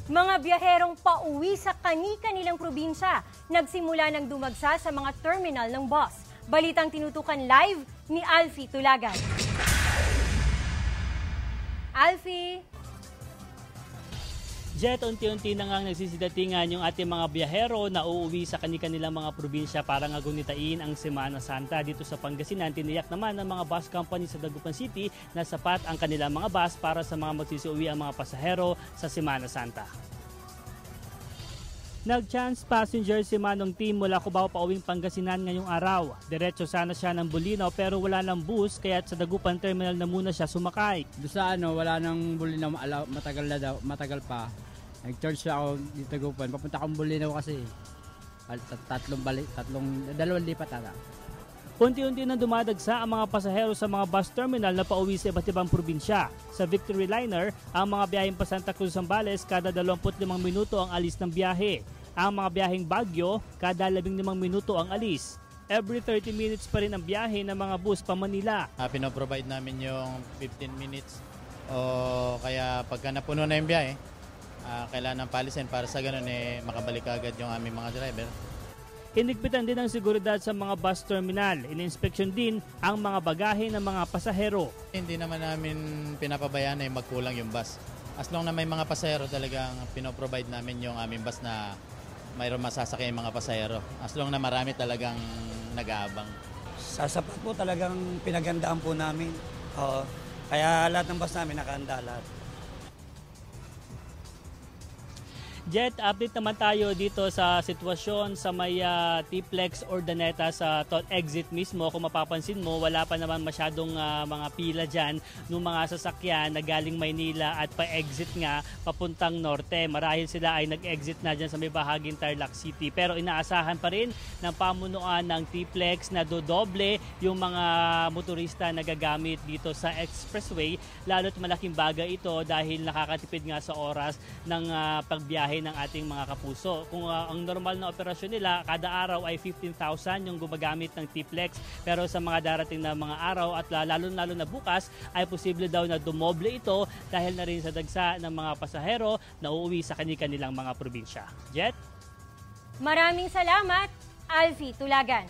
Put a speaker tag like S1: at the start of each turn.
S1: Mga biyaherong pauwi sa kani-kanilang probinsya nagsimula ng dumagsa sa mga terminal ng bus. Balitang tinutukan live ni Alfie Tulagan. Alfie!
S2: Jet, unti-unti na nga nagsisidatingan yung ating mga biyahero na uuwi sa kanilang mga probinsya para nga gunitain ang Semana Santa. Dito sa Pangasinan, tiniyak naman ng mga bus company sa Dagupan City na sapat ang kanilang mga bus para sa mga magsisiuwi ang mga pasahero sa Semana Santa. Nag-chance passenger si Manong Tim mula Cubao pauwing Pangasinan ngayong araw. Diretso sana siya ng Bulinaw pero wala ng bus kaya sa Dagupan Terminal na muna siya sumakay.
S3: Doon sa wala nang Bulinaw, matagal pa. Nag-charge siya ako dito Dagupan. Papunta akong Bulinaw kasi. Dalawang lipat ata.
S2: Unti-unti na dumadagsa ang mga pasahero sa mga bus terminal na pauwi sa iba't ibang probinsya. Sa Victory Liner, ang mga biyaheng pa Santa Cruz Zambales kada 25 minuto ang alis ng biyahe. Ang mga biyaheng Baguio, kada 15 minuto ang alis. Every 30 minutes pa rin ang biyahe ng mga bus pa Manila.
S4: Pinoprovide namin yung 15 minutes o kaya pagka napuno na yung biyahe, kailangan ng palisin para sa ganun makabalik agad yung aming mga driver.
S2: Hinigpitan din ang seguridad sa mga bus terminal. Ininspeksyon din ang mga bagahe ng mga pasahero.
S4: Hindi naman namin pinapabayaan na magkulang yung bus. As long na may mga pasahero talagang pinoprovide namin yung aming bus na mayroon masasakay yung mga pasahero. As long na marami talagang nag-aabang.
S5: Sa sapat po talagang pinagandaan po namin. Kaya lahat ng bus namin nakahanda lahat.
S2: Jet, update naman tayo dito sa sitwasyon sa may T-Plex Ordaneta sa exit mismo. Kung mapapansin mo, wala pa naman masyadong mga pila dyan ng mga sasakyan na galing Maynila at pa-exit nga papuntang norte. Marahil sila ay nag-exit na dyan sa may bahaging Tarlac City. Pero inaasahan pa rin ng pamunuan ng T-Plex na dodoble yung mga motorista na gagamit dito sa expressway. Lalo't malaking bagay ito dahil nakakatipid nga sa oras ng pagbiyahe ng ating mga kapuso. Kung ang normal na operasyon nila, kada araw ay 15,000 yung gumagamit ng T-Plex. Pero sa mga darating na mga araw at lalo na bukas, ay posible daw na dumoble ito dahil na rin sa dagsa ng mga pasahero na uuwi sa kanilang mga probinsya. Jet?
S1: Maraming salamat, Alfie Tulagan.